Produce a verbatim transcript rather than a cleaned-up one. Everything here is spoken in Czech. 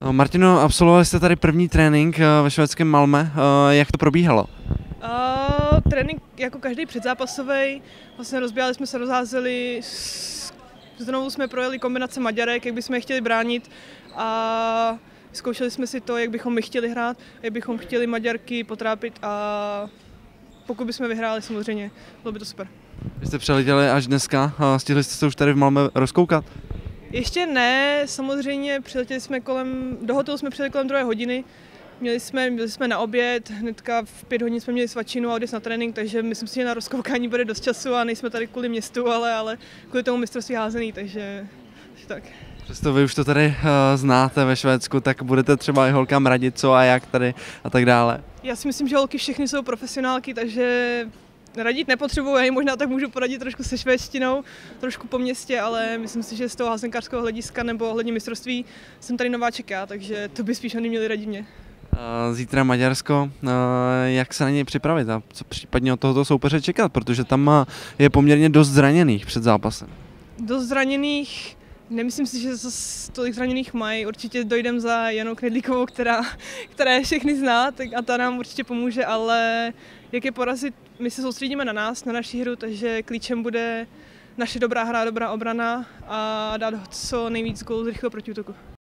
Martino, absolvovali jste tady první trénink ve švédském Malmö. Jak to probíhalo? Uh, trénink jako každý předzápasový. Vlastně rozběhali jsme se, rozházeli, znovu jsme projeli kombinace Maďarek, jak bychom je chtěli bránit a zkoušeli jsme si to, jak bychom my chtěli hrát, jak bychom chtěli Maďarky potrápit a pokud bychom vyhráli samozřejmě, bylo by to super. Vy jste přeletěli až dneska, stihli jste se už tady v Malmö rozkoukat? Ještě ne, samozřejmě přiletěli jsme kolem, do hotelu jsme přijeli kolem druhé hodiny, měli jsme, byli jsme na oběd, hnedka v pět hodin jsme měli svačinu a odjezd na trénink, takže myslím si, že na rozkoukání bude dost času a nejsme tady kvůli městu, ale, ale kvůli tomu mistrovství házený, takže, takže tak. Přesto vy už to tady uh, znáte ve Švédsku, tak budete třeba i holkám radit co a jak tady a tak dále. Já si myslím, že holky všechny jsou profesionálky, takže radit nepotřebuji, já jim možná tak můžu poradit trošku se švédštinou, trošku po městě, ale myslím si, že z toho házenkářského hlediska nebo ohledně mistrovství jsem tady nováček já, takže to by spíš oni měli radit mě. Zítra Maďarsko, jak se na něj připravit a co případně od tohoto soupeře čekat, protože tam je poměrně dost zraněných před zápasem. Dost zraněných, nemyslím si, že zase tolik zraněných mají, určitě dojdem za Janou Knedlíkovou, která, která je všechny zná tak a ta nám určitě pomůže, ale jak je porazit, my se soustředíme na nás, na naši hru, takže klíčem bude naše dobrá hra, dobrá obrana a dát co nejvíc gólů z rychlého protiútoku.